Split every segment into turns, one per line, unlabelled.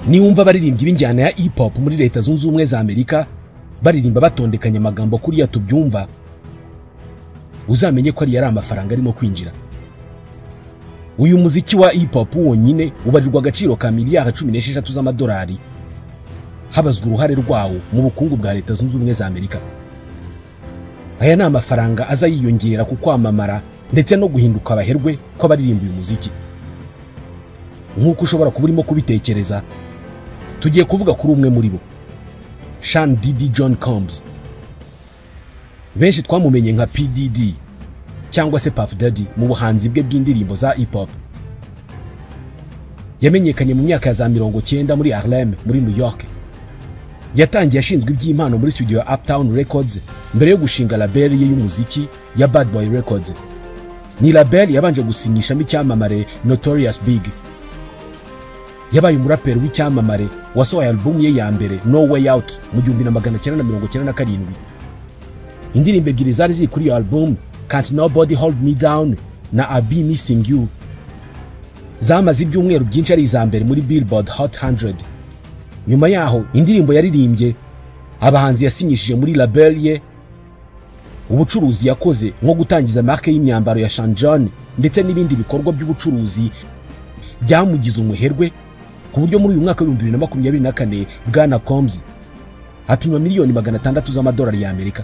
niwumva baririmbyi b'injyana ya hip hop muri Leta Zunze Ubumwe za Amerika baririmba batondekanya amagambo kuri ya tubyumva, uzamenye ko ari amafaranga arimo kwinjira. Uyu muziki wa hip hop wonyine ubarirwa agaciro ka miliyari 16 z'amadolari, habazwa uruhare rwawo mu bukungu bwa Leta Zunze Ubumwe za Amerika. Aya ni amafaranga aza yiyongera ku kwamamara ndetse no guhinduka abaherwe kw'abaririmba uyu muziki. Nk'uko ushobora kuba urimo kubitekereza, tugiye kuvuga kuri umwe muri bo, Sean Diddy John Combs. Benshi twamumenye nka P Diddy cyangwa se Puff Daddy mu buhanzi bwe bw'indirimbo za hip hop. Yamenyekanye mu myaka ya za 90 muri Harlem muri New York. Yatangiye ashinzwe iby'impano muri studio ya Uptown Records mbere yo gushinga label ye y'umuziki ya Bad Boy Records. Ni label yabanje gusinyishamo icyamamare Notorious Big. Yabaye umuraperi w'icyamamare wasohoye album ye ya mbere No Way Out mu 1997. Indirimbo ebyiri zari ziri kuri iyo album, Can't Nobody Hold Me Down na I'll Be Missing You, zamaze ibyumweru byinshi ari iza mbere muri Billboard Hot 100. Nyuma yaho indirimbo yaririmbye abahanzi yasinyishije muri label ye, ubucuruzi yakoze nko gutangiza marke y'imyambaro ya Sean John ndetse n'ibindi bikorwa by'ubucuruzi byamugize umuherwe, ku buryo muri uyu mwaka wa 2024 Bwana Combs apimwa miliyoni 600 z'amadolari ya Amerika.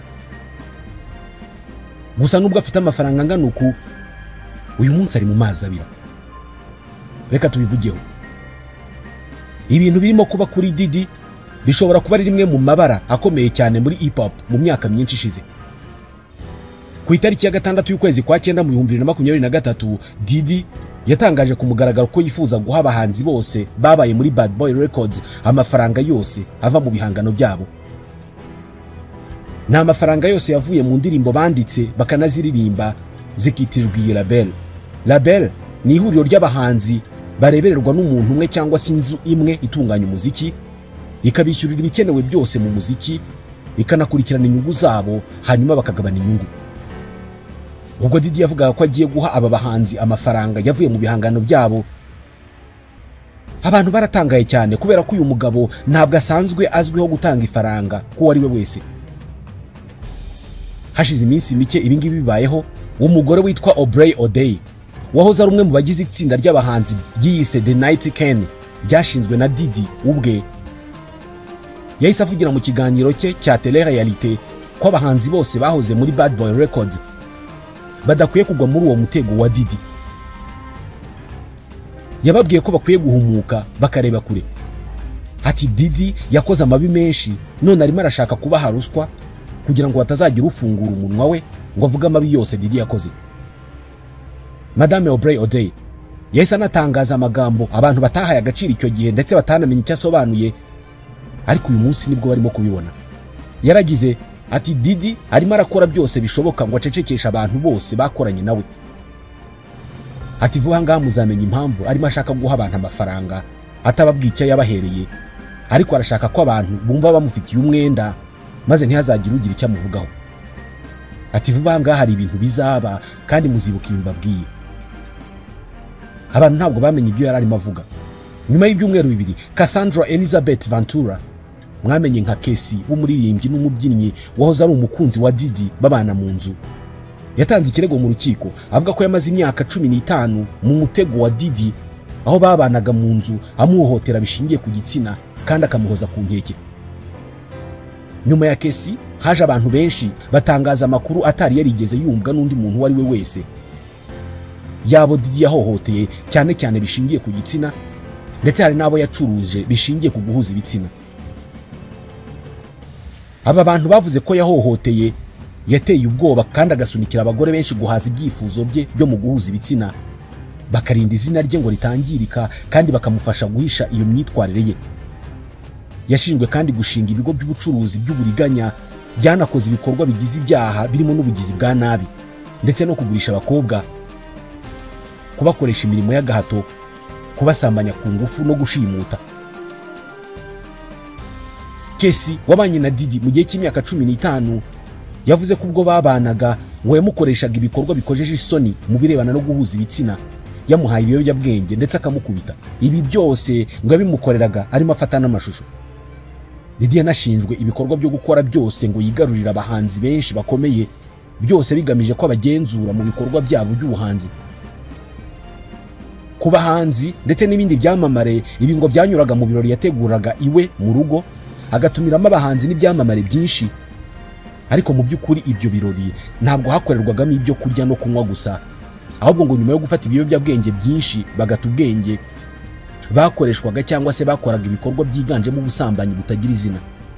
Gusa nubwo afite amafaranga angana uku, uyu munsi ari mu mazi abira. Reka tubivugeho. Ibintu birimo kuba kuri Diddy bishobora kuba ari rimwe mu mabara akomeye cyane muri hip hop mu myaka myinshi ishize. Ku itariki ya 6 y'ukwezi kwa 9 mu 2023, Diddy yatangaje ku mugaragaro ko yifuza guha abahanzi bose babaye muri Bad Boy Records amafaranga yose ava mu bihangano byabo. Nta mafaranga yose yavuye mu ndirimbo banditse bakanaziririmba zikitirirwa iyi label. Label ni ihuriro ry'abahanzi barebererwa n'umuntu umwe cyangwa se inzu imwe itunganya umuziki, ikabishyurira ibikenewe byose mu muziki, ikanakurikirana inyungu zabo, hanyuma bakagabana inyungu. Ubwo Diddy yavugaga ko agiye guha aba bahanzi amafaranga yavuye mu bihangano byabo, abantu baratangaye cyane kubera ko uyu mugabo ntabwo asanzwe azwiho gutanga ifaranga ko ari we wese. Hashize iminsi mike ibingibi bibayeho, umugore witwa Aubrey O'Day wahoze ari umwe mu bagize itsinda ry'abahanzi ryiyise The Night Ken ryashinzwe na Diddy ubwe, yahise avugira mu kiganiro cye cya tele-réalité ko abahanzi bose bahoze muri Bad Boy Records badakwiye kugwa muri uwo mutego wa Diddy. Yababwiye ko bakwiye guhumuka bakareba kure. Ati Diddy yakoze amabi menshi, none arimo arashaka kubaha ruswa kugira ngo batazagira ufungura umunwa we ngo avuge amabi yose Diddy yakoze. Madame Aubrey O'Day yahise anatangaza amagambo abantu batahaye agaciro icyo gihe ndetse batanamenye icyo asobanuye, ariko uyu munsi nibwo barimo kubibona. Yaragize ati Diddy arimo arakora byose bishoboka ngo acecekesha abantu bose bakoranye nawe. Ati vuba ngaha muzamenya impamvu arimo ashaka guha abantu amafaranga atababwiye icyo yabahereye, ariko arashaka ko abantu bumva bamufitiye umwenda maze ntihazagire ugira icyo amuvugaho. Ati vuba ngaha hari ibintu bizaba kandi muzibuka ibimbabwiye. Abantu ntabwo bamenye ibyo yari arimo avuga. Nyuma y'ibyumweru bibiri, Cassandra Elizabeth Ventura, mwamenye nka Casey w'umuririmbyi n'umubyinnyi wahoze ari umukunzi wa Diddy babana mu nzu, yatanze ikirego mu rukiko avuga ko yamaze imyaka 15 mu mutego wa Diddy, aho babanaga mu nzu amuhohotera bishingiye ku gitsina kandi akamuhoza ku nkeke. Nyuma ya Casey haje abantu benshi batangaza amakuru atari yarigeze yumvwa n'undi muntu wari we wese, yabo Diddy yahohoteye cyane cyane bishingiye ku gitsina, ndetse hari nabo yacuruje bishingiye ku guhuza ibitsina. Aba bantu bavuze ko yahohoteye, yateye ubwoba kandi agasunikira abagore benshi guhaza ibyifuzo bye byo mu guhuza ibitsina, bakarinda izina rye ngo ritangirika kandi bakamufasha guhisha iyo myitwarire ye. Yashinzwe kandi gushinga ibigo by'ubucuruzi by'uburiganya byanakoze ibikorwa bigize ibyaha birimo n'ubugizi bwa nabi, ndetse no kugurisha abakobwa, kubakoresha imirimo y'agahato, kubasambanya ku ngufu no gushimuta. Casey wabanye na Diddy mu gihe cy'imyaka 15 yavuze ko ubwo babanaga ngo yamukoreshaga ibikorwa bikojeje isoni mu birebana no guhuza ibitsina, yamuhaye ibiyobyabwenge ndetse akamukubita. Ibi byose ngo yabimukoreraga arimo afata n'amashusho. Diddy yanashinjwe ibikorwa byo gukora byose ngo yigarurire abahanzi benshi bakomeye, byose bigamije ko abagenzura mu bikorwa byabo by'ubuhanzi. Ku bahanzi ndetse n'ibindi byamamare, ibi ngo byanyuraga mu birori yateguraga iwe mu rugo, agatumiramo abahanzi n'ibyamamare byinshi. Ariko mu by'ukuri ibyo birori ntabwo hakorerwagamo ibyo kurya no kunywa gusa, ahubwo ngo nyuma yo gufata ibiyobyabwenge byinshi bagata ubwenge, bakoreshwaga cyangwa se bakoraga ibikorwa byiganjemo ubusambanyi butagira izina.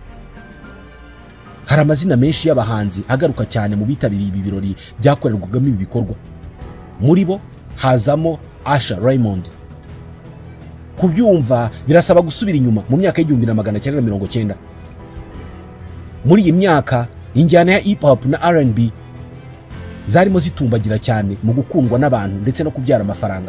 Hari amazina menshi y'abahanzi agaruka cyane mu bitabiriye ibi birori byakorerwagamo ibi bikorwa. Muri bo hazamo Usher Raymond. Kubyumva birasaba gusubira inyuma mu myaka y'1990. Muri iyi myaka injyana ya hip hop na R&B zarimo zitumbagira cyane mu gukundwa n'abantu ndetse no kubyara amafaranga.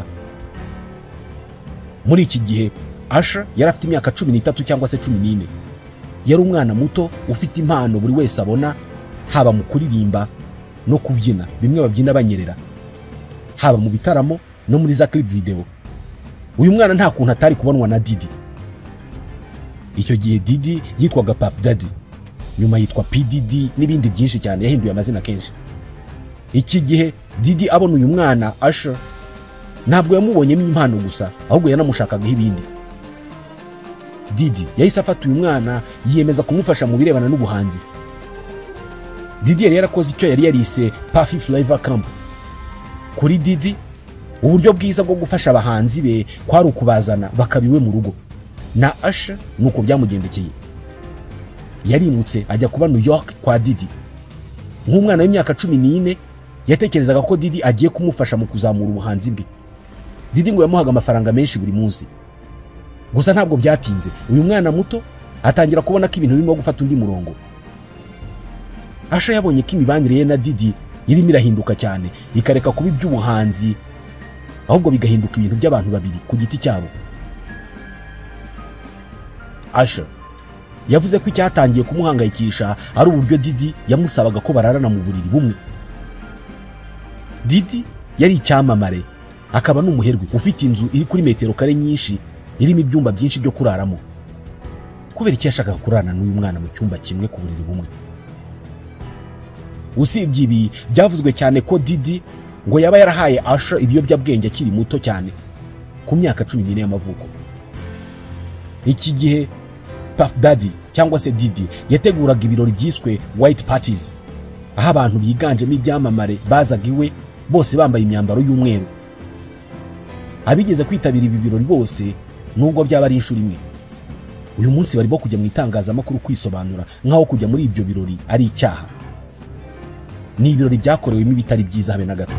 Muri iki gihe Usher yari afite imyaka 13 cyangwa se 14. Yari umwana muto ufite impano buri wese abona, haba mu kuririmba no kubyina, bimwe babyina banyerera, haba mu bitaramo no muri za clip video. Uyu mwana nta kuntu atari kubonwa na Diddy. Icyo gihe Diddy yitwaga Puff Daddy, nyuma yitwa P Diddy n'ibindi byinshi cyane, yahinduye amazina kenshi. Iki gihe Diddy abona uyu mwana Usher, ntabwo yamubonyemo impano gusa, ahubwo yanamushakagaho ibindi. Diddy yahise afata uyu mwana yiyemeza kumufasha mu birebana n'ubuhanzi. Diddy yari yarakoze icyo yari yarise Puffy Flavor Camp. Kuri Diddy, uburyo bwiza bwo gufasha abahanzi be kwari ukubazana bakabiwe mu rugo. Na Usher nuko byamugendekeye. Yarimutse ajya kuba New York kwa Diddy. Nk'umwana w'imyaka 14 yatekerezaga ko Diddy agiye kumufasha mu kuzamura ubuhanzi bwe. Diddy ngo yamuhaga amafaranga menshi buri munsi. Gusa ntabwo byatinze, uyu mwana muto atangira kubona ko ibintu birimo gufata undi murongo. Usher yabonye ko imibanire ye na Diddy irimo irahinduka cyane, ikareka kuba iby'ubuhanzi, ahubwo bigahinduka ibintu by'abantu babiri ku giti cyabo. Usher yavuze ko icyatangiye kumuhangayikisha ari uburyo Diddy yamusabaga ko bararana mu buriri bumwe. Diddy yari icyamamare, akaba n'umuherwe ufite inzu iri kuri metero kare nyinshi, irimo ibyumba byinshi byo kuraramo. Kubera iki yashakaga kurana n'uyu mwana mu cyumba kimwe ku buriri bumwe? Usibye ibi, byavuzwe cyane ko Diddy ngo yaba yarahaye Usher ibiyobyabwenge akiri muto cyane, ku myaka 14 y'amavuko. Iki gihe Puff Daddy cyangwa se Diddy yateguraga ibirori byiswe white parties, aho abantu biganjemo ibyamamare bazaga iwe, bose bambaye imyambaro y'umweru. Abigeze kwitabira ibi birori bose nubwo byaba ari inshuro imwe. Uyu munsi barimo kujya mu itangazamakuru kwisobanura nkaho kujya muri ibyo birori ari icyaha. Ni ibirori byakorewemo ibitari byiza habe na gato.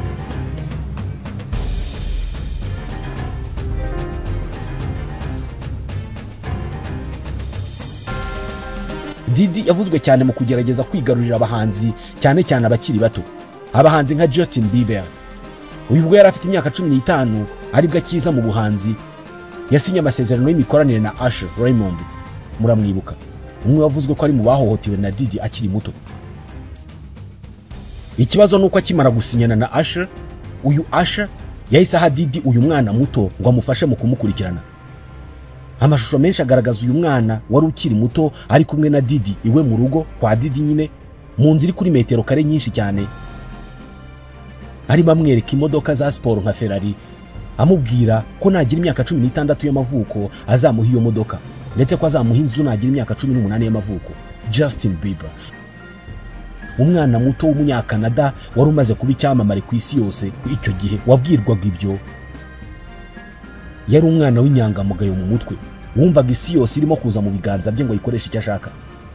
Diddy yavuzwe cyane mu kugerageza kwigarurira abahanzi, cyane cyane abakiri bato. Abahanzi nka Justin Bieber. Uyu bwo yari afite imyaka 15 aribwo akiza mu buhanzi, yasinye amasezerano y'imikoranire na Usher Raymond. Muramwibuka, umwe wavuzwe ko ari mu bahohotewe na Diddy akiri muto. Ikibazo nuko akimara gusinyana na Usher, uyu Usher yahise aha Diddy uyu mwana muto ngo amufashe mu kumukurikirana. Amashusho menshi agaragaza uyu mwana wari ukiri muto ari kumwe na Diddy iwe mu rugo kwa Diddy nyine, mu nzu iri kuri metero kare nyinshi cyane. Arimo amwereka imodoka za sport nka Ferrari, amubwira ko nagira imyaka 16 y'amavuko azamuha iyo modoka, ndetse ko azamuha inzu nagira imyaka 18 y'amavuko. Justin Bieber, umwana muto w'umunyakanada wari umaze kuba icyamamare ku isi yose icyo gihe, wabwirwaga ibyo, yari umwana w'inyangamugayo mu mutwe, wumvaga isi yose irimo kuza mu biganza bye ngo yikoreshe icyo ashaka.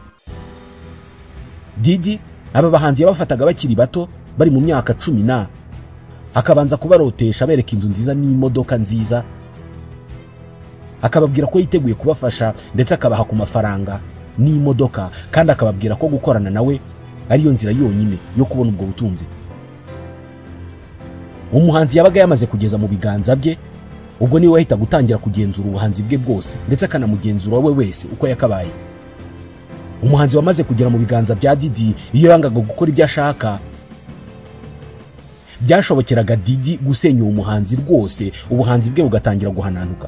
Diddy aba bahanzi yabafataga bakiri bato, bari mu myaka 10, akabanza kubarotesha bereka inzu nziza n'imodoka nziza, akababwira ko yiteguye kubafasha ndetse akabaha ku mafaranga n'imodoka, kandi akababwira ko gukorana nawe ariyo nzira yonyine yo kubona ubwo butunzi. Umuhanzi yabaga yamaze kugeza mu biganza bye, ubwo niwe wahita gutangira kugenzura ubuhanzi bwe bwose, ndetse akanamugenzura we wese uko yakabaye. Umuhanzi wamaze kugera mu biganza bya Diddy, iyo yangaga gukora ibyo ashaka, byashobokeraga Diddy gusenya uwo muhanzi rwose, ubuhanzi bwe bugatangira guhananuka.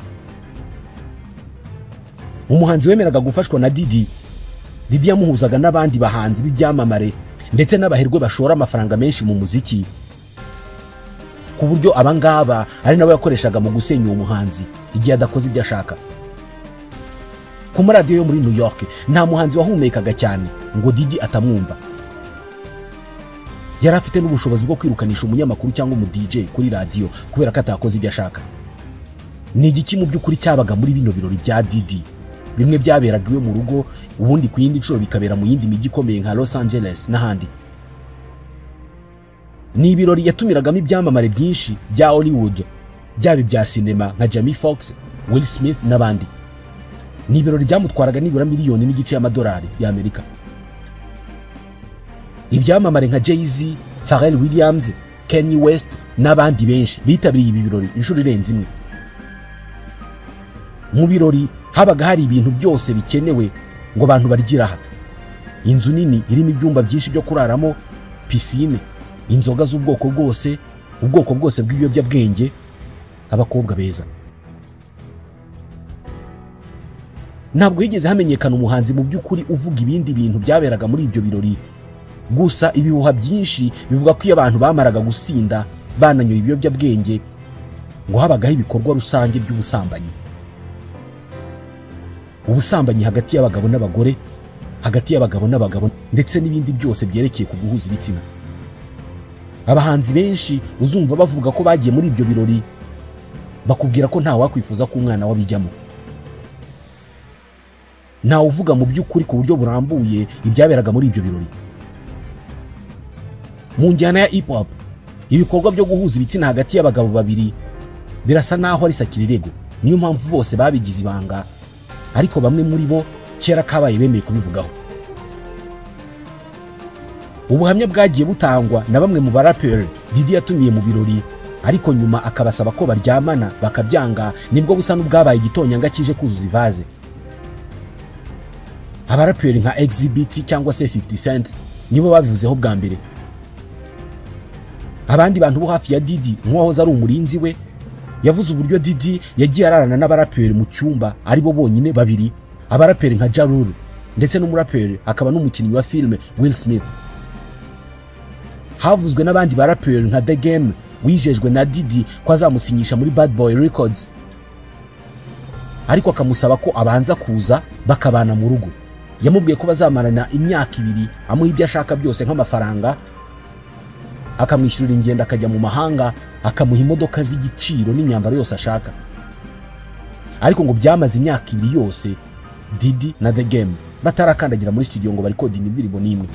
Umuhanzi wemeraga gufashwa na Diddy yamuhuzaga n'abandi bahanzi b'ibyamamare ndetse n'abaherwe bashora amafaranga menshi mu muziki, ku buryo abangaba ari nabo yakoreshaga mu gusenya uwo muhanzi igihe adakoze ibyo ashaka. Ku maradiyo yo muri New York nta muhanzi wahumekaga cyane ngo Diddy atamwumva. Yari afite n'ubushobozi bwo kwirukanisha umunyamakuru cyangwa umu DJ kuri radiyo kubera ko atakoze ibyo ashaka. Ni igiki mu by'ukuri cyabaga muri bino birori bya Diddy? Bimwe byaberaga iwe mu rugo, ubundi ku yindi nshuro bikabera mu yindi mijyi ikomeye nka Los Angeles n'ahandi. Ni ibirori yatumiragamo ibyamamare byinshi bya Hollywood, byaba ibya sinema nka Jamie Foxx, Will Smith n'abandi. Ni ibirori byamutwaraga nibura miliyoni n'igice y'amadolari y'Amerika. Ibyamamare nka Jay-Z, Pharrell Williams, Kanye West n'abandi benshi bitabiriye ibi birori inshuro irenze imwe. Mu birori habaga hari ibintu byose bikenewe ngo abantu barigire aha. Inzu nini irimo ibyumba byinshi byo kuraramo, piscine, inzoga z'ubwoko bwose, ubwoko bwose bw'ibiyobyabwenge, abakobwa beza. Ntabwo higeze hamenyekana umuhanzi mu by'ukuri uvuga ibindi bintu byaberaga muri ibyo birori. Gusa ibihuha byinshi bivuga ko iyo abantu bamaraga gusinda bananyoye ibiyobyabwenge ngo habagaho ibikorwa rusange by'ubusambanyi. Ubusambanyi hagati y'abagabo n'abagore, hagati y'abagabo n'abagabo ndetse n'ibindi byose byerekeye ku guhuza ibitsina. Abahanzi benshi uzumva bavuga ko bagiye muri ibyo birori bakubwira ko nta wakwifuza ko umwana wabijyamo. Nta uvuga mu by'ukuri ku buryo burambuye ibyaberaga muri ibyo birori. Mu njyana ya hip hop, ibikorwa byo guhuza ibitsina hagati y'abagabo babiri birasa naho ari sakirirego. Niyo mpamvu bose babigize ibanga, ariko bamwe muri bo kera kabaye bemeye kubivugaho. Ubuhamya bwagiye butangwa na bamwe mu baraperi Diddy yatumiye mu birori, ariko nyuma akabasaba ko baryamana bakabyanga, nibwo busa n'ubwabaye igitonyanga kije kuzuza ivaze. Abaraperi nka Exhibit cyangwa se 50 Cent nibo babivuzeho bwa mbere. Abandi bantu bo hafi ya Diddy nk'uwahoze ari umurinzi we yavuze uburyo Diddy yagiye ararana n'abaraperi mu cyumba ari bo bonyine babiri, abaraperi nka Ja Rule ndetse n'umuraperi akaba n'umukinnyi wa filime Will Smith. Havuzwe n'abandi baraperi nka The Game wijejwe na Diddy ko azamusinyisha muri Bad Boy Records, ariko akamusaba ko abanza kuza bakabana mu rugo. Yamubwiye ko bazamarana imyaka 2 amuha ibyo ashaka byose nk'amafaranga, akamwishyurira ingendo akajya mu mahanga, akamuha imodoka z'igiciro n'imyambaro yose ashaka. Ariko ngo byamaze imyaka 2 yose Diddy na The Game batarakandagira muri studio ngo barikodinga indirimbo n'imwe.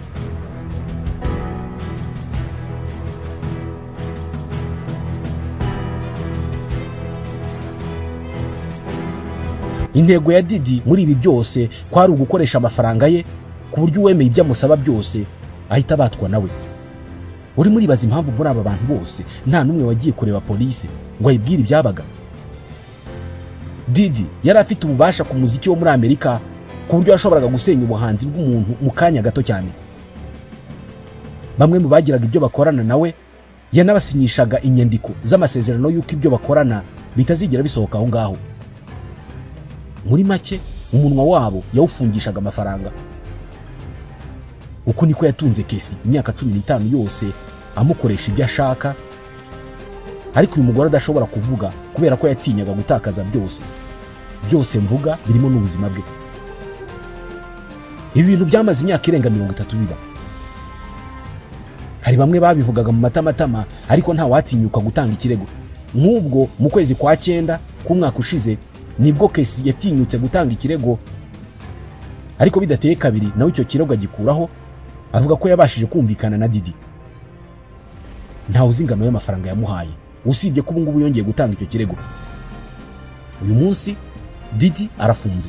Intego ya Diddy muri ibi byose kwari ugukoresha amafaranga ye ku buryo uwemeye ibyo amusaba byose ahita batwa nawe. Uri muri bazi impamvu muri aba bantu bose nta numwe wagiye kureba polisi ngo ayibwire ibyabaga. Diddy yari afite ububasha ku muziki wo muri Amerika ku buryo yashoboraga gusenya ubuhanzi bw'umuntu mu kanya gato cyane. Bamwe mu bagiraga ibyo bakorana nawe yanabasinyishaga inyandiko z'amasezerano y'uko ibyo bakorana bitazigera bisohoka aho ngaho. Muri make umunwa wabo yawufungishaga amafaranga. Uko niko yatunze Kesi imyaka 15 yose amukoresha ibyo ashaka, ariko uyu mugore adashobora kuvuga kubera ko yatinyaga gutakaza byose mvuga birimo n'ubuzima bwe. Ibi bintu byamaze imyaka irenga 30 biba. Hari bamwe babivugaga mu matamatama, ariko nta watinyuka gutanga ikirego. Nk'ubwo mu kwezi kwa 9 k'umwaka ushize nibwo Kesi yatinyutse gutanga ikirego, ariko bidateye kabiri nawe icyo kirego agikuraho, avuga ko yabashije kumvikana na Diddy. Nta uzingano y'amafaranga yamuhaye, usibye ko ubungubu yongeye gutanga icyo kirego. Uyu munsi Diddy arafunze.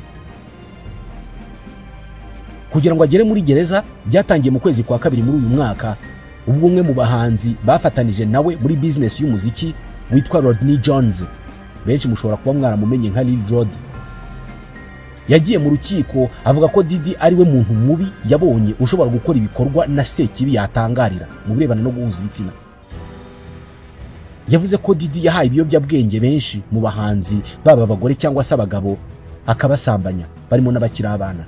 Kugira ngo agere muri gereza byatangiye mu kwezi kwa 2 muri uyu mwaka, ubwo umwe mu bahanzi bafatanije nawe muri business y'umuziki witwa Rodney Jones, benshi mushobora kuba mwaramumenye nka Lil Rod, yagiye mu rukiko avuga ko Diddy ari we muntu mubi yabonye ushobora gukora ibikorwa na Sekibi yatangarira mu birebana no guhuza ibitsina. yavuze ko Diddy yahaye ibiyobyabwenge benshi mu bahanzi baba abagore cyangwa se abagabo akabasambanya barimo n'abakiri abana.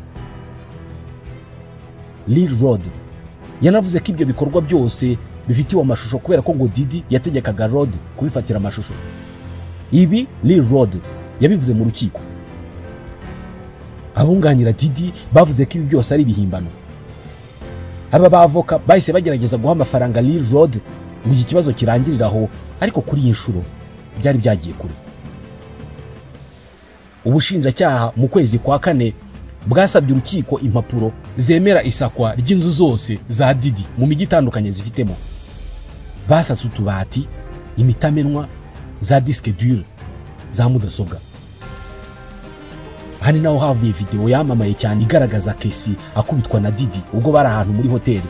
Lil Rod yanavuze ko ibyo bikorwa byose bifitiwe amashusho kubera ko ngo Diddy yategekaga Rod kubifatira amashusho. Ibi Lil Rod yabivuze mu rukiko. Abunganira Diddy bavuze ko ibi byose ari ibihimbano. Aba bavoka bahise bagerageza guha amafaranga Lil Rod ngo iki kibazo kirangiriraho, ariko kuri iyi nshuro byari byagiye kure. Ubushinjacyaha mu kwezi kwa kane bwasabye urukiko impapuro zemera isakwa ry'inzu zose za Diddy mu mijyi itandukanye zifitemo. Basasa utubati, imitamenwa, za disque dure, za mudasobwa. Hani naho havuye video yamamaye cyane igaragaza Casey akubitwa na Diddy ubwo bari ahantu muri hoteli.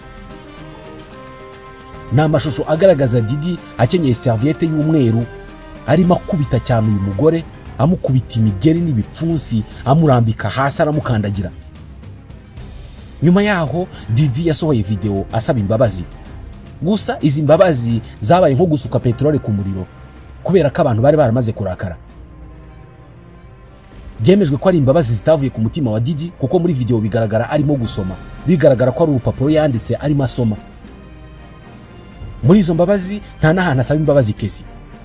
N'amashusho agaragaza Diddy akenyeye serviette y'umweru arimo akubita cyane uyu mugore, amukubita imigeri n'ibipfunsi, amurambika hasi aramukandagira. Nyuma yaho Diddy yasohoye video asaba imbabazi. Gusa izi mbabazi zabaye nko gusuka petrole ku muriro kubera ko abantu bari baramaze kurakara. Byemejwe ko ari imbabazi zitavuye ku mutima wa Diddy kuko muri video bigaragara arimo gusoma, bigaragara ko ari urupapuro yanditse arimo asoma. Muri izo mbabazi nta nahantu asaba imbabazi Casey.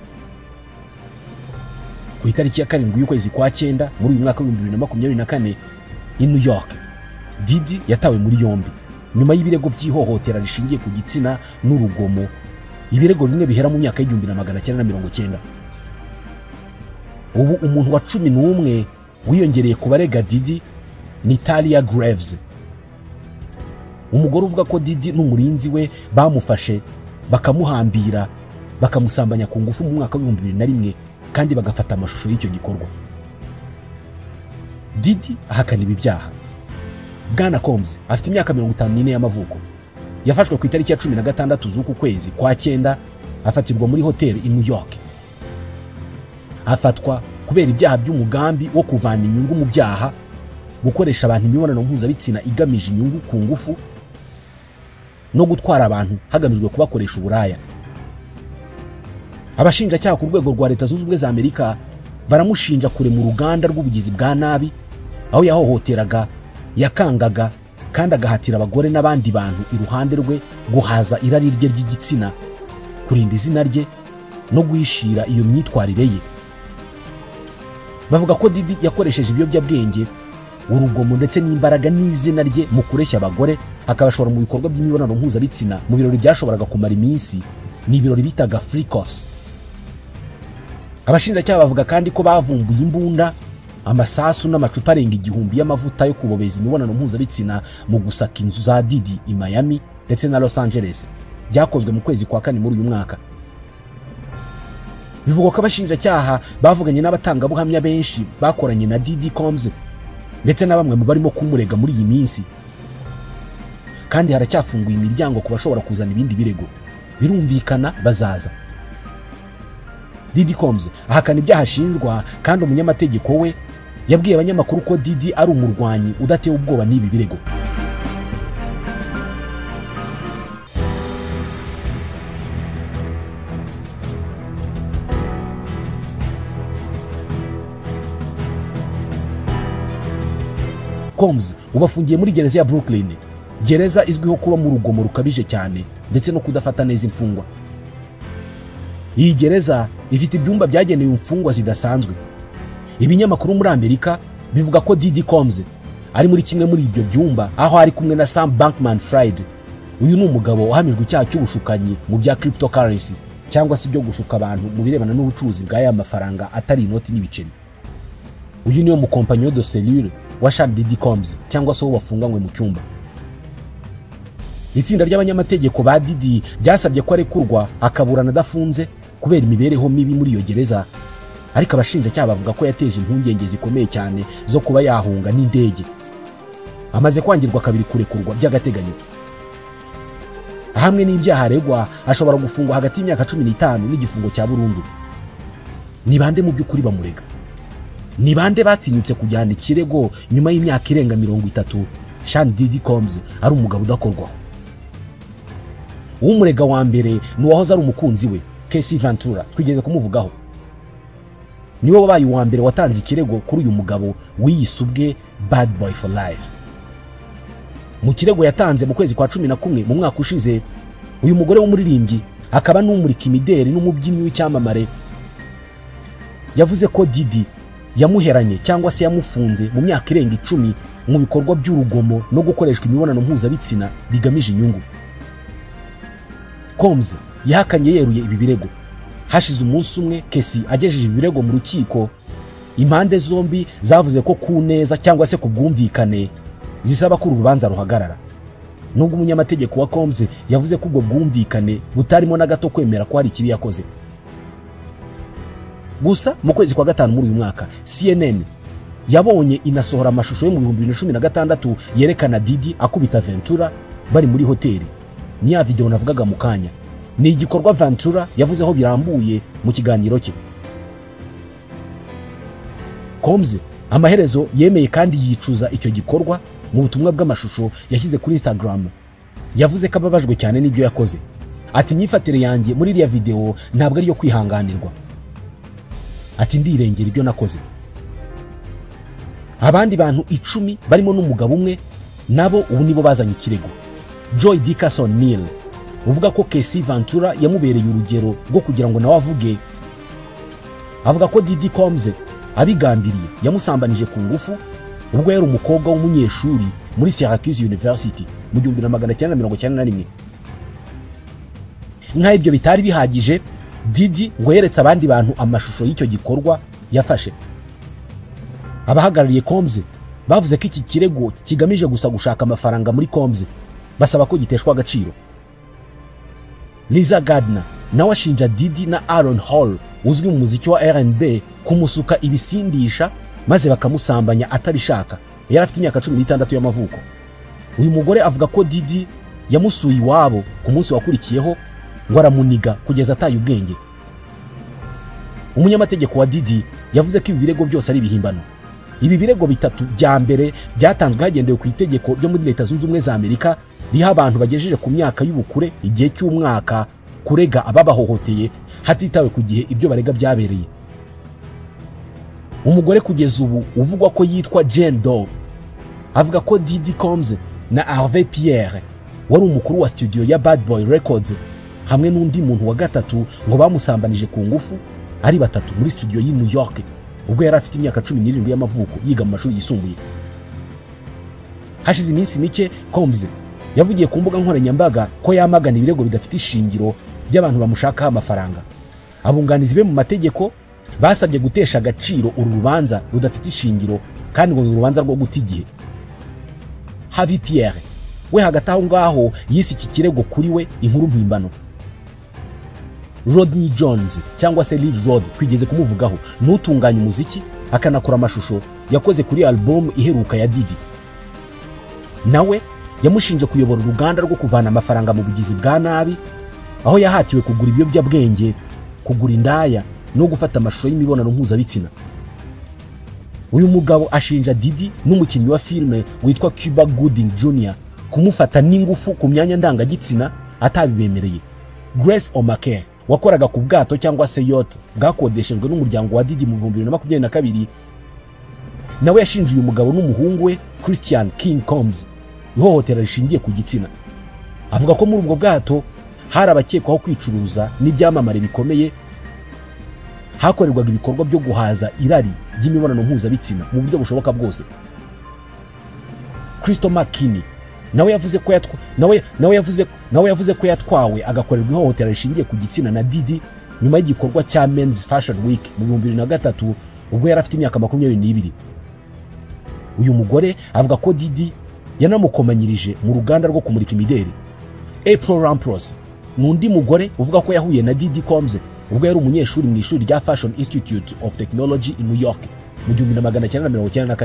Ku itariki ya 7 y'ukwezi kwa 9 muri uyu mwaka wa 2024 i New York, Diddy yatawe muri yombi nyuma y'ibirego by'ihohotera rishingiye ku gitsina n'urugomo, ibirego bimwe bihera mu myaka y'1990. Ubu umuntu wa 11 wiyongereye ku barega Diddy ni Talia Graves, umugore uvuga ko Diddy n'umurinzi we bamufashe bakamuhambira bakamusambanya ku ngufu mu mwaka wa 2001 kandi bagafata amashusho y'icyo gikorwa. Diddy ahakana ibi byaha. Bwana Combs afite imyaka 54 y'amavuko. Yafashwe ku itariki ya 16 z'uku kwezi kwa 9 afatirwa muri hoteli i New York. Afatwa kubera ibyaha by'umugambi wo kuvana inyungu mu byaha, gukoresha abantu imibonano mpuzabitsina igamije inyungu ku ngufu, no gutwara abantu hagamijwe kubakoresha uburaya. Abashinjacyaha ku rwego rwa Leta Zunze Ubumwe za Amerika baramushinja kure mu ruganda rw'ubugizi bwa nabi, aho yahohoteraga, yakangaga kandi agahatira abagore n'abandi bantu iruhande rwe guhaza irari rye ry'igitsina, kurinda izina rye no guhishira iyo myitwarire ye. Bavuga ko Diddy yakoresheje ibiyobyabwenge, urugomo ndetse n'imbaraga n'izina rye mu kureshya abagore, akabashora mu bikorwa by'imibonano mpuzabitsina mu birori byashoboraga kumara iminsi, ni ibirori bitaga freak-offs. Abashinjacyaha bavuga kandi ko bavumbuye imbunda, amasasu n'amacupa arenga 1000 y'amavuta yo kubobeza imibonano mpuzabitsina mu gusaka inzu za Diddy i Miami ndetse na Los Angeles, byakozwe mu kwezi kwa 4 muri uyu mwaka. Bivugwa ko abashinjacyaha bavuganye n'abatangabuhamya benshi bakoranye na Diddy Combs ndetse na bamwe mu barimo kumurega muri iyi minsi, kandi haracyafunguye imiryango ku bashobora kuzana ibindi birego. Birumvikana bazaza. Diddy Combs ahakana ibyaha ashinjwa, kandi umunyamategeko we yabwiye abanyamakuru ko Diddy ari umurwanyi udatewe ubwoba n'ibi birego. Combs ubafungiye muri gereza ya Brooklyn, gereza izwiho kuba mu rugomo rukabije cyane ndetse no kudafata neza imfungwa. Iyi gereza ifite ibyumba byagenewe imfungwa zidasanzwe. Ibinyamakuru muri Amerika bivuga ko Diddy Combs ari muri kimwe muri ibyo byumba, aho ari kumwe na Sam Bankman-Fried. Uyu ni umugabo uhamijwe icyaha cy'ubushukanyi mu bya cryptocurrency, cyangwa se byo gushuka abantu mu birebana n'ubucuruzi bw'aya mafaranga atari inoti n'ibiceri. Uyu niyo mukompanyo de cellule wa Sean Diddy Combs, cyangwa se wafunganywe mu cyumba. Itsinda ry'abanyamategeko ba Diddy byasabye ko arekurwa akaburana adafunze kubera imibereho mibi muri iyo gereza, ariko abashinjacyaha bavuga ko yateje impungenge zikomeye cyane zo kuba yahunga n'indege. Amaze kwangirwa kabiri kurekurwa by'agateganyo. Hamwe n'ibyaha aregwa ashobora gufungwa hagati y'imyaka 15 n'igifungo cya burundu. Ni bande mu by'ukuri bamurega? Ni bande batinyutse kujyana ikirego nyuma y'imyaka irenga 30 Sean Diddy Combs ari umugabo udakorwaho? Umurega wa mbere ni uwahoze ari umukunzi we Casey Ventura twigeze kumuvugaho, niwe wabaye uwa mbere watanze ikirego kuri uyu mugabo wiyise ubwe Bad Boy for Life. Mu kirego yatanze mu kwezi kwa 11 mu mwaka ushize, uyu mugore w'umuririmbyi akaba n'umurika imideri n'umubyinnyi w'icyamamare yavuze ko Diddy yamuheranye cyangwa se yamufunze mu myaka irenga 10 mu bikorwa by'urugomo no gukoreshwa imibonano mpuzabitsina bigamije inyungu. Combs yahakanye yeruye ibi birego. Hashize umunsi umwe Casey agejeje ibirego mu rukiko, impande zombi zavuze ko ku neza cyangwa se ku bwumvikane zisaba ko urubanza ruhagarara. Nubwo umunyamategeko wa Combs yavuze ko ubwo bwumvikane butarimo na gato kwemera ko hari ikibi yakoze. Gusa mu kwezi kwa 5 muri uyu mwaka, CNN yabonye inasohora amashusho yo mu 2016 yerekana Diddy akubita Ventura bari muri hoteli. Ni ya video navugaga mu kanya. Ni igikorwa Ventura yavuzeho birambuye mu kiganiro cye. Combs amaherezo yemeye kandi yicuza icyo gikorwa mu butumwa bw'amashusho yashyize kuri Instagram. Yavuze ko ababajwe cyane n'ibyo yakoze. Ati imyifatire yanjye muri iriya video ntabwo ari yo kwihanganirwa. Ati ndirengera ibyo nakoze. Abandi bantu 10 barimo n'umugabo umwe nabo ubu nibo bazanye ikirego. Joy Dickerson Neal uvuga ko Casey Ventura yamubereye urugero rwo kugira ngo nawe avuge. Avuga ko Diddy Combs abigambiriye yamusambanije ku ngufu ubwo yari umukobwa w'umunyeshuri muri Syracuse University mu 1991. Nka ibyo bitari bihagije, Diddy ngo yeretse abandi bantu amashusho y'icyo gikorwa yafashe. Abahagarariye Combs bavuze ko iki kirego kigamije gusa gushaka amafaranga muri Combs, basaba ko giteshwa agaciro. Lisa Gardner nawe ashinja Diddy na Aaron Hall uzwi mu muziki wa R&B kumusuka ibisindisha maze bakamusambanya atabishaka. Yari afite imyaka 16 y'amavuko. Uyu mugore avuga ko Diddy yamusuye iwabo ku munsi wakurikiyeho ngo aramuniga kugeza ataye ubwenge. Umunyamategeko wa Diddy yavuze ko ibi birego byose ari ibihimbano. Ibi birego bitatu bya mbere byatanzwe hagendewe ku itegeko ryo muri Leta Zunze Ubumwe za Amerika riha abantu bagejeje ku myaka y'ubukure igihe cy'umwaka kurega ababahohoteye hatitawe ku gihe ibyo barega byabereye. Umugore kugeza ubu uvugwa ko yitwa Jane Doe avuga ko Diddy Combs na Harvey Pierre wari umukuru wa studio ya Bad Boy Records hamwe n'undi muntu wa gatatu ngo bamusambanije ku ngufu ari batatu muri studio y'i New York ubwo yari afite imyaka 17 y'amavuko yiga mu mashuri yisumbuye. Hashize iminsi mike Combs yavugiye ku mbuga nkoranyambaga ko yamagana ibirego bidafite ishingiro by'abantu bamushakaho amafaranga. Abunganizi be mu mategeko basabye gutesha agaciro uru rubanza rudafite ishingiro kandi ngo ni urubanza rwo guta igihe. Harvey Pierre we hagati aho ngaho yise iki kirego kuri we inkuru mpimbano. Rodney Jones cyangwa se Lil Rod twigeze kumuvugaho, n'utunganya umuziki akanakora amashusho yakoze kuri album iheruka ya Diddy. Nawe yamushinje kuyobora uruganda rwo kuvana amafaranga mu bugizi bwa nabi, aho yahatiwe kugura ibiyobyabwenge, kugura indaya no gufata amashusho y'imibonano mpuzabitsina. Uyu mugabo ashinja Diddy n'umukinnyi wa filme witwa Cuba Gooding Jr. kumufata n'ingufu ku myanya ndangagitsina atabibemereye. Grace O'Make wakoraga ku bwato cyangwa se yacht bwakodeshejwe n'umuryango wa Diddy mu 2022 nawe yashinje uyu mugabo n'umuhungu we Christian King Combs ihohotera rishingiye ku gitsina. Avuga ko muri ubwo bwato hari abakekwaho kwicuruza n'ibyamamare bikomeye, hakorerwaga ibikorwa byo guhaza irari ry'imibonano mpuzabitsina mu buryo bushoboka bwose. Crystal McKinney nawe yavuze ko yatwawe agakorerwa ihohotera rishingiye ku gitsina na Diddy nyuma y'igikorwa cya Men's Fashion Week mu 2003 ubwo yari afite imyaka 22. Uyu mugore avuga ko Diddy yanamukomanyirije mu ruganda rwo kumurika imideri. April Rampros n'undi mugore uvuga ko yahuye na Diddy Combs ubwo yari umunyeshuri mu ishuri rya Fashion Institute of Technology in New York mu 1994.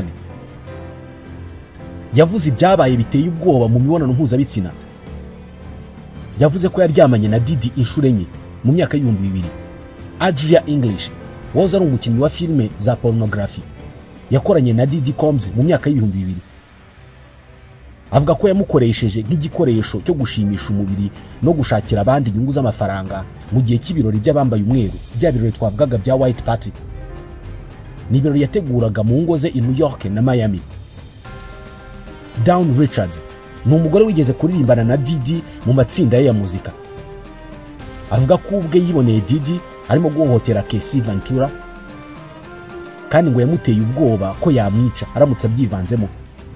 Yavuze ibyabaye biteye ubwoba mu mibonano mpuzabitsina. Yavuze ko yaryamanye na Diddy inshuro enye mu myaka y'2000. Adria English wahoze ari umukinnyi wa filme za pornography yakoranye na Diddy Combs mu myaka y'2000. avuga ko yamukoresheje nk'igikoresho cyo gushimisha umubiri no gushakira abandi inyungu z'amafaranga mu gihe cy'ibirori by'abambaye umweru, bya birori twavugaga bya White Party. Ni ibirori yateguraga mu ngo ze i New York na Miami. Dawn Richards ni umugore wigeze kuririmbana na Diddy mu matsinda ye ya muzika. Avuga ko ubwe yiboneye Diddy arimo guhohotera Casey Ventura kandi ngo yamuteye ubwoba ko yamwica aramutse abyivanzemo.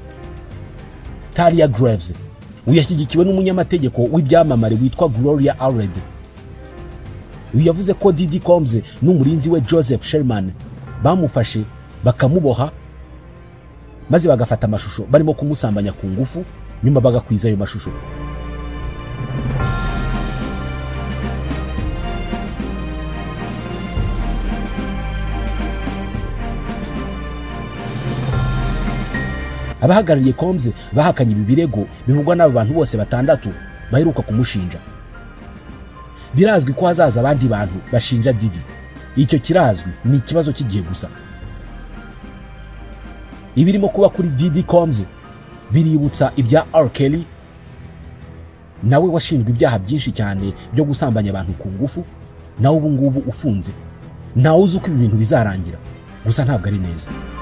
Talia Graves uyashyigikiwe n'umunyamategeko w'ibyamamare witwa Gloria Allred. Uyu yavuze ko Diddy Combs n'umurinzi we Joseph Sherman bamufashe bakamuboha maze bagafata amashusho barimo kumusambanya ku ngufu, nyuma bagakwiza ayo mashusho. Abahagarariye Combs bahakanye ibi birego bivugwa n'abo bantu bose batandatu baheruka kumushinja. Birazwi ko hazaza abandi bantu bashinja Diddy. Icyo kirazwi, ni ikibazo cy'igihe gusa. Ibirimo kuba kuri Diddy Combs biributsa ibya R. Kelly, nawe washinjwe ibyaha byinshi cyane byo gusambanya abantu ku ngufu, nawe ubu ngubu ufunze. Ntawe uzi uko ibi bintu bizarangira, gusa ntabwo ari neza.